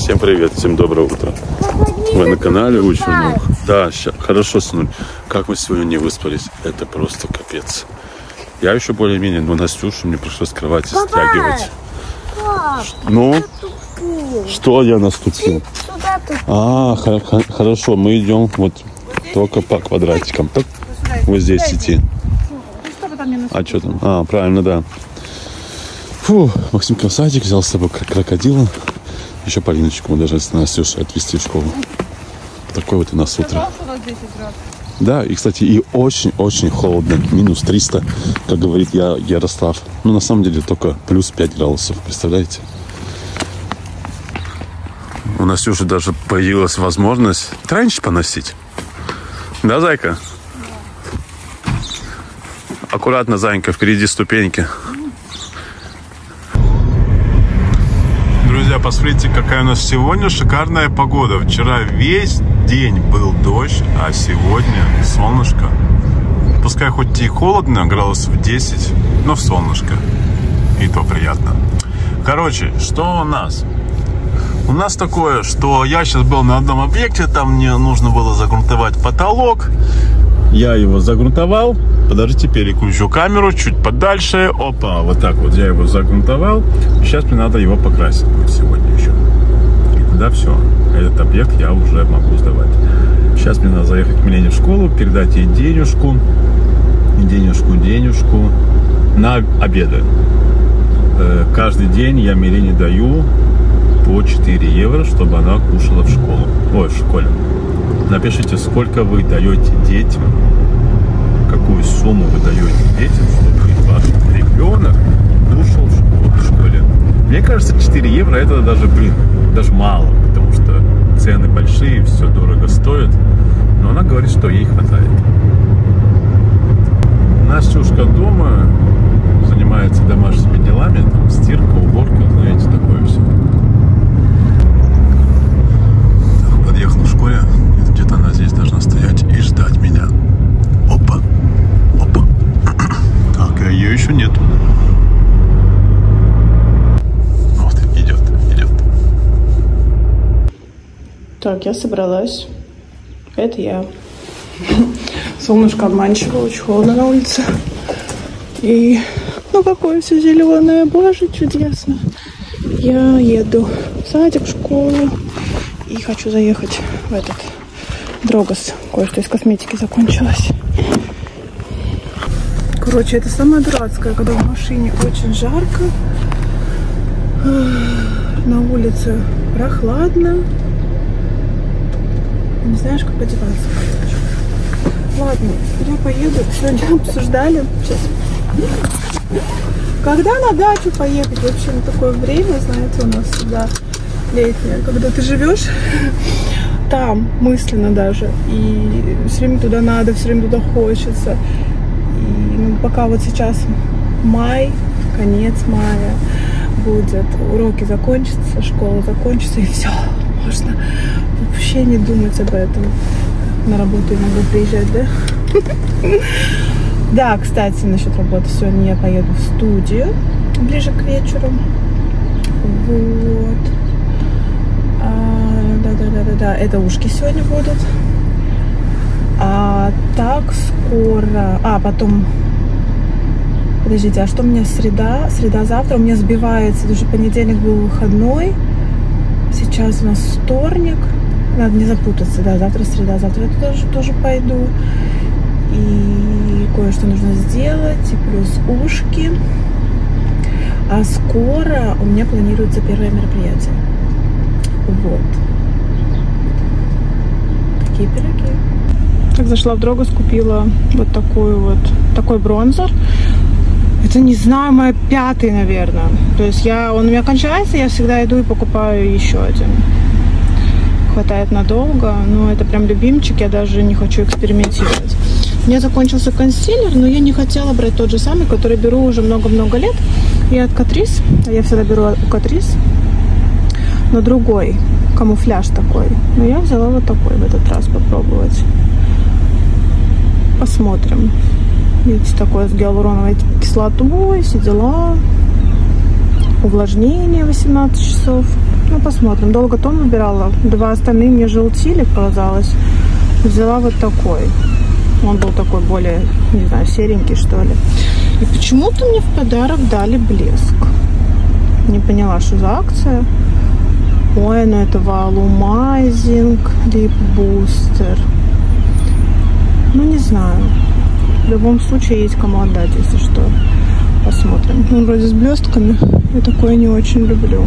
Всем привет, всем доброе утро. Вы на канале Учим Наук. Да, хорошо, сынуль. Как мы сегодня не выспались, это просто капец. Я еще более-менее, но Настюшу мне пришлось с кровати стягивать. Ну, что я наступил? А, хорошо, мы идем вот только по квадратикам. Так, вот здесь идти. А что там? А, правильно, да. Фу, Максимка в садик взял с собой крокодила. Еще Полиночку мы даже с Настюшей отвезти в школу. Такое вот у нас утро. Да, и, кстати, и очень-очень холодно. Минус 300, как говорит Ярослав. Ну, на самом деле, только плюс 5 градусов. Представляете? У Настюши даже появилась возможность тренч поносить. Да, зайка? Аккуратно, зайка, впереди ступеньки. Друзья, посмотрите, какая у нас сегодня шикарная погода. Вчера весь день был дождь, а сегодня солнышко. Пускай хоть и холодно, градусов 10, но солнышко. И то приятно. Короче, что у нас? У нас такое, что я сейчас был на одном объекте, там мне нужно было загрунтовать потолок. Я его загрунтовал. Подождите, переключу камеру чуть подальше. Опа, вот так вот я его загрунтовал. Сейчас мне надо его покрасить сегодня еще. И тогда все. Этот объект я уже могу сдавать. Сейчас мне надо заехать к Милене в школу, передать ей денежку на обеды. Каждый день я Милене даю по 4 евро, чтобы она кушала в школу. Ой, в школе. Напишите, сколько вы даете детям, какую сумму вы даете детям, чтобы ваш ребенок кушал в школе. Мне кажется, 4 евро это даже, даже мало, потому что цены большие, все дорого стоит. Но она говорит, что ей хватает. Настюшка дома занимается домашними делами, там стирка, уборка, знаете, такое все. Подъехал в школе, где-то она здесь должна стоять и ждать меня. Опа, опа. Так, а ее еще нету. Вот, идет. Так, я собралась. Это я. Солнышко обманчиво, очень холодно на улице. И, ну, какое все зеленое, боже, чудесно. Я еду в садик, в школу. И хочу заехать в этот Дрогос. Кое-что из косметики закончилось. Короче, это самое дурацкое, когда в машине очень жарко. На улице прохладно. Не знаешь, как одеваться. Ладно, я поеду. Сегодня обсуждали. Сейчас. Когда на дачу поехать? Вообще на такое время, знаете, у нас сюда летнее. Когда ты живешь там, мысленно даже. И все время туда надо, все время туда хочется. И ну, пока вот сейчас май, конец мая будет, уроки закончатся, школа закончится, и все. Можно вообще не думать об этом. На работу я могу приезжать, да? Да, кстати, насчет работы. Сегодня я поеду в студию ближе к вечеру. Вот. Да, это ушки сегодня будут. А так скоро... потом... Подождите, а что у меня среда? Среда завтра. У меня сбивается, потому что понедельник был выходной. Сейчас у нас вторник. Надо не запутаться, да, завтра среда, завтра я тоже пойду. И кое-что нужно сделать, и плюс ушки. А скоро у меня планируется первое мероприятие. Вот. Такие пироги. Так, зашла в Дрогос, купила вот такой бронзер. Это, не знаю, мой 5-й, наверное. То есть он у меня кончается, я всегда иду и покупаю еще один. Хватает надолго, но это прям любимчик, я даже не хочу экспериментировать. У меня закончился консилер, но я не хотела брать тот же самый, который беру уже много-много лет. И от Catrice, я всегда беру у Catrice, но другой, камуфляж такой. Но я взяла вот такой в этот раз попробовать. Посмотрим. Видите, такое с гиалуроновой кислотой, все дела. Увлажнение 18 часов. Ну, посмотрим. Долго тон выбирала. 2 остальные мне желтили, казалось. Взяла вот такой. Он был такой более, не знаю, серенький, что ли. И почему-то мне в подарок дали блеск. Не поняла, что за акция. Ой, ну это Volumizing Lip Booster. Ну, не знаю. В любом случае есть кому отдать, если что. Посмотрим. Он вроде с блестками. Я такое не очень люблю.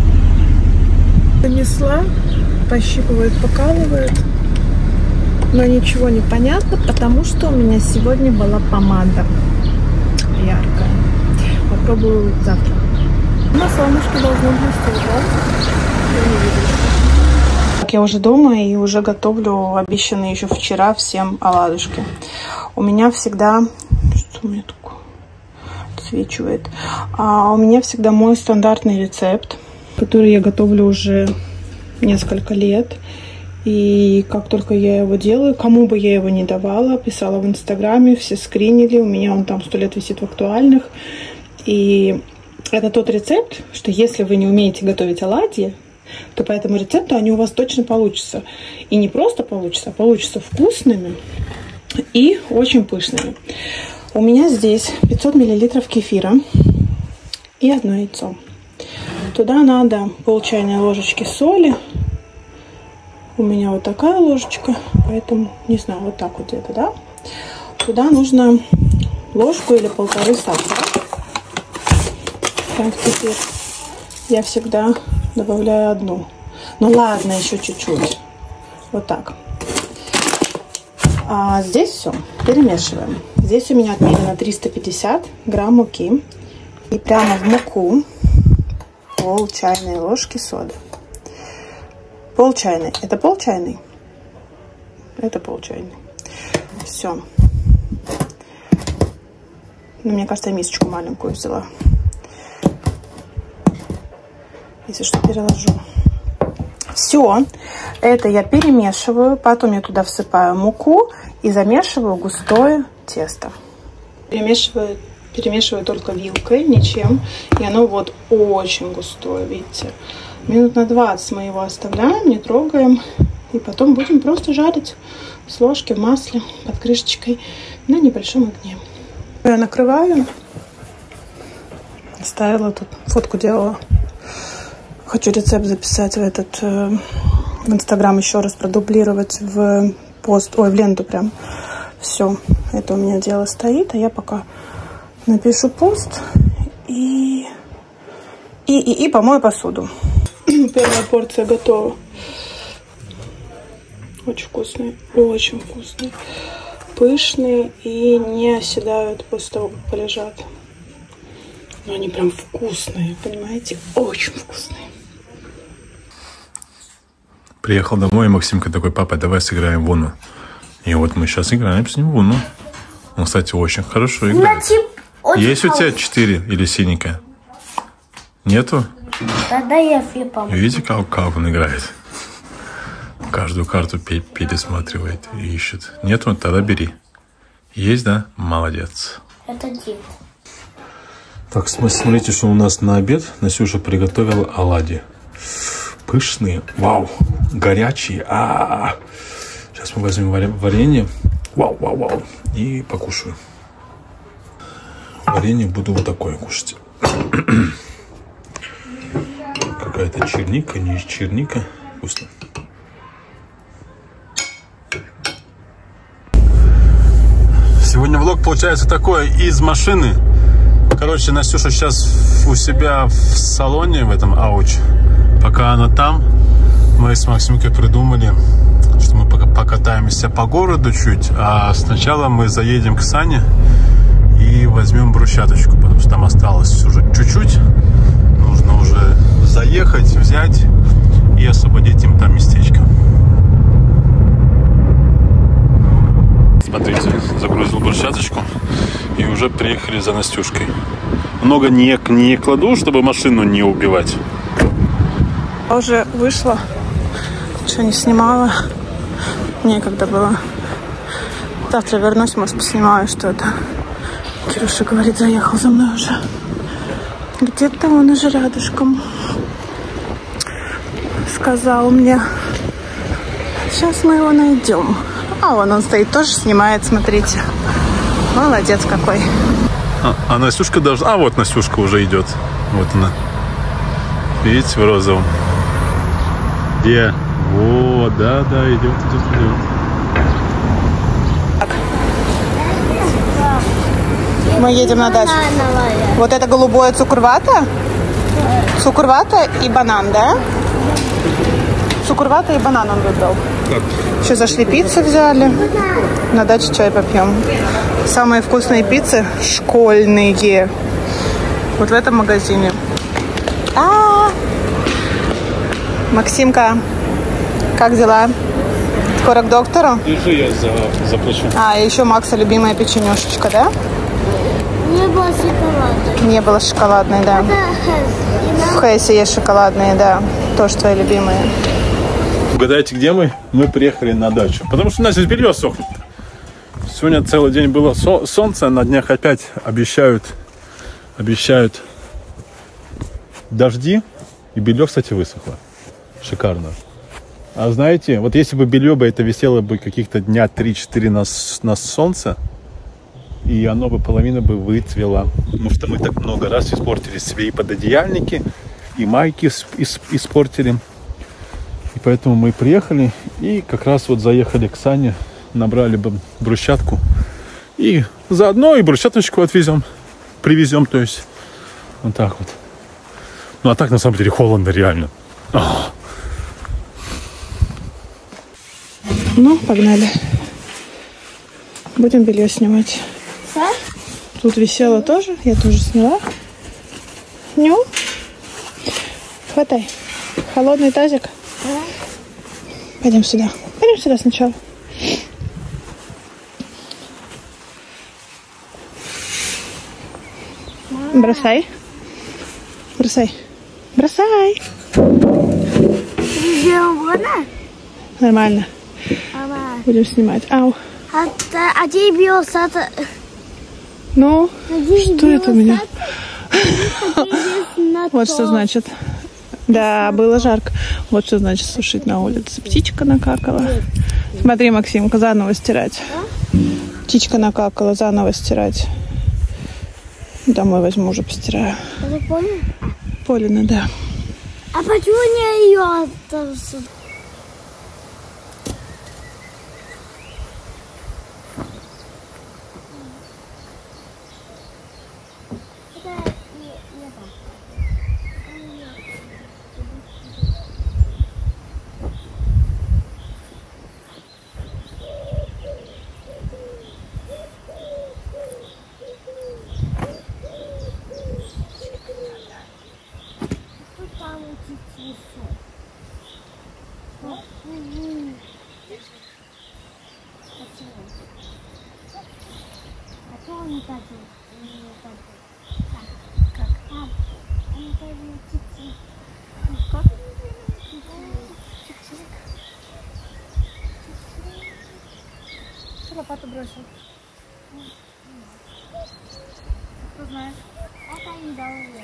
Донесла. Пощипывает, покалывает. Но ничего не понятно, потому что у меня сегодня была помада яркая. Попробую завтра. На солнышке должно блестеть, да? Я не вижу. Так, я уже дома и уже готовлю обещанные еще вчера всем оладушки. У меня всегда... Что у меня такое? Отсвечивает. У меня всегда мой стандартный рецепт, который я готовлю уже несколько лет. И как только я его делаю, кому бы я его не давала, писала в Инстаграме, все скринили, у меня он там 100 лет висит в актуальных. И это тот рецепт, что если вы не умеете готовить оладьи, то по этому рецепту они у вас точно получатся. И не просто получатся, а получатся вкусными и очень пышными. У меня здесь 500 мл кефира и 1 яйцо. Туда надо пол чайной ложечки соли. У меня вот такая ложечка, поэтому, не знаю, вот так вот где-то, да? Туда нужно ложку или 1,5 сахара. Так, теперь я всегда добавляю 1. Ну ладно, еще чуть-чуть. Вот так. А здесь все перемешиваем. Здесь у меня отмерено 350 грамм муки. И прямо в муку пол чайной ложки соды. Пол чайной. Это пол чайной? Это пол чайной. Все. Ну, мне кажется, я мисочку маленькую взяла. Если что, переложу. Все. Это я перемешиваю. Потом я туда всыпаю муку и замешиваю густое тесто. Перемешиваю только вилкой, ничем. И оно вот очень густое, видите. Минут на 20 мы его оставляем, не трогаем. И потом будем просто жарить с ложки в масле под крышечкой на небольшом огне. Я накрываю. Ставила тут, фотку делала. Хочу рецепт записать в Инстаграм еще раз, продублировать в пост, в ленту прям. Все, это у меня дело стоит, а я пока напишу пост и помою посуду. Первая порция готова. Очень вкусные, очень вкусные. Пышные и не оседают после того, как полежат. Но они прям вкусные, понимаете? Очень вкусные. Приехал домой, и Максимка такой: папа, давай сыграем в Уну. И вот мы сейчас играем с ним в Уну. Он, кстати, очень хорошо играет. Есть у тебя 4 или синенькая? Нету? Тогда я помогу. Видите, как он играет? Каждую карту пересматривает и ищет. Нету? Тогда бери. Есть, да? Молодец. Это 9. Так, смотрите, что у нас на обед. Насюша приготовила оладьи. Пышные. Вау. Горячие. Сейчас мы возьмем варенье. Вау. И покушаю. Варенье буду вот такое кушать. Какая-то черника, не черника. Вкусно. Сегодня влог получается такой из машины. Короче, Настюша сейчас у себя в салоне, в этом ауч. Пока она там, мы с Максимкой придумали, что мы покатаемся по городу чуть. А сначала мы заедем к Сане и возьмем брусчаточку, потому что там осталось уже чуть-чуть. Нужно уже заехать, взять и освободить им там местечко. Смотрите, загрузил брусчаточку и уже приехали за Настюшкой. Много не кладу, чтобы машину не убивать. Я уже вышла, ничего не снимала. Некогда было. Завтра вернусь, может, поснимаю что-то. Кирюша говорит, заехал за мной уже. Где-то он уже рядышком. сказал мне. Сейчас мы его найдем. А вон он стоит, тоже снимает, смотрите. Молодец какой. А Настюшка должна... А вот Настюшка уже идет. Вот она. Видите, в розовом. Где? Вот, да, идет. Мы едем на дачу. Вот это голубое цукурвата? Цукурвата и банан, да? Цукурвата и банан он выбрал. Так. Еще зашли, пиццу взяли. На даче чай попьем. Самые вкусные пиццы школьные. Вот в этом магазине. Максимка, как дела? Скоро к доктору? Держи, я заплачу. И еще Макса любимая печенюшечка, да? Не было шоколада. Не было шоколадной, да. В Хессе есть шоколадные, да. Тоже твои любимые. Угадайте, где мы? Мы приехали на дачу. Потому что у нас здесь белье сохнет. Сегодня целый день было солнце, на днях опять обещают дожди. И белье, кстати, высохло. Шикарно. А знаете, вот если бы белье это висело бы каких-то дня 3-4 на солнце, и оно бы половина бы выцвело. Потому что мы так много раз испортили себе и пододеяльники, и майки испортили. И поэтому мы приехали и как раз вот заехали к Сане, набрали бы брусчатку. И заодно и брусчаточку привезем, то есть вот так вот. Ну а так на самом деле холодно реально. Ну, погнали. Будем белье снимать. Тут висело тоже, я тоже сняла. Ну, хватай. Холодный тазик. Пойдем сюда. Пойдем сюда сначала. Бросай. Бросай. Бросай. Нормально. Будем снимать. Ау. А где биосад? Ну, что это у меня? Вот что значит. Да, было жарко. Вот что значит сушить на улице. Птичка накакала. Смотри, Максимка, заново стирать. Птичка накакала, заново стирать. Домой возьму, уже постираю. Это Полина? Полина, да. А почему не ее отдался? Лопату бросил. Кто знает? Это не дало.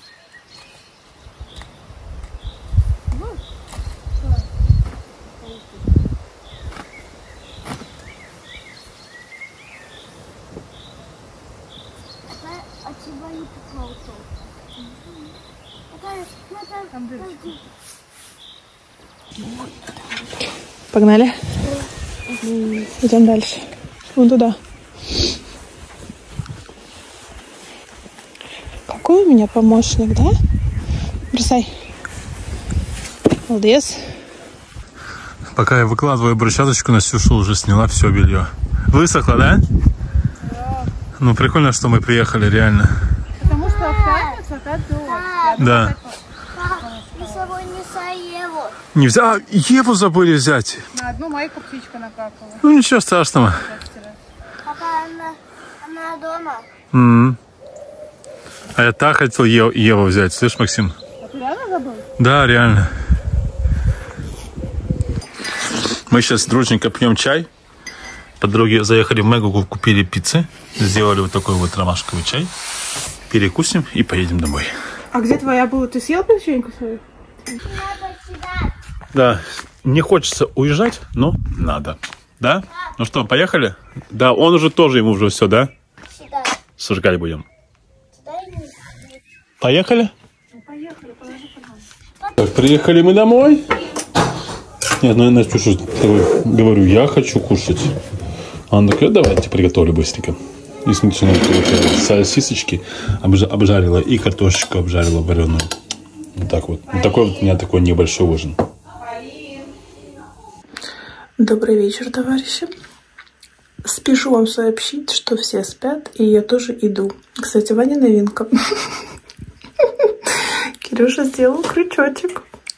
Погнали. Идем дальше. Вон туда. Какой у меня помощник, да? Бросай. Молодец. Пока я выкладываю брусчаточку, Настюша уже сняла все белье. Высохло, да? Да. Ну, прикольно, что мы приехали, реально. Потому что в пятницу опять дождь. Да. Мы с собой не Еву. Не взял. Еву забыли взять. На одну майку птичка накакала. Ну, ничего страшного. Папа, она дома. А я так хотел Еву взять. Слышь, Максим? А ты реально забыл? Да, реально. Мы сейчас дружненько пьем чай. По дороге заехали в Мегу, купили пиццы. Сделали вот такой вот ромашковый чай. Перекусим и поедем домой. А где твоя была? Ты съел печеньку свою? Надо сюда. Да, не хочется уезжать, но надо. Да? Ну что, поехали? Да, он уже тоже, ему уже все, да? Сюда. Сожигать будем. Сюда и не сюда. Поехали? Поехали, положи, пожалуйста. Так, приехали мы домой. Нет, ну я Настюша говорю, я хочу кушать. Она такая, давайте приготовлю быстренько. И смотрите, сосисочки обжарила и картошечку обжарила вареную. Вот так вот. Вот такой вот у меня такой небольшой ужин. Добрый вечер, товарищи. Спешу вам сообщить, что все спят, и я тоже иду. Кстати, Ваня новинка. Кирюша сделал крючочек.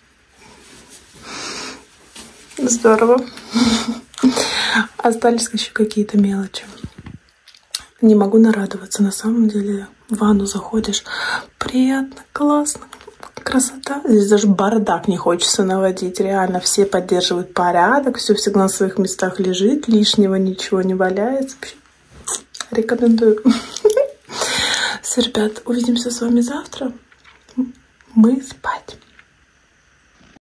Здорово. Остались еще какие-то мелочи. Не могу нарадоваться. На самом деле в ванну заходишь. Приятно, классно. Красота. Здесь даже бардак не хочется наводить. Реально все поддерживают порядок. Все всегда на своих местах лежит. Лишнего ничего не валяется. Рекомендую. Все, ребят, увидимся с вами завтра. Мы спать.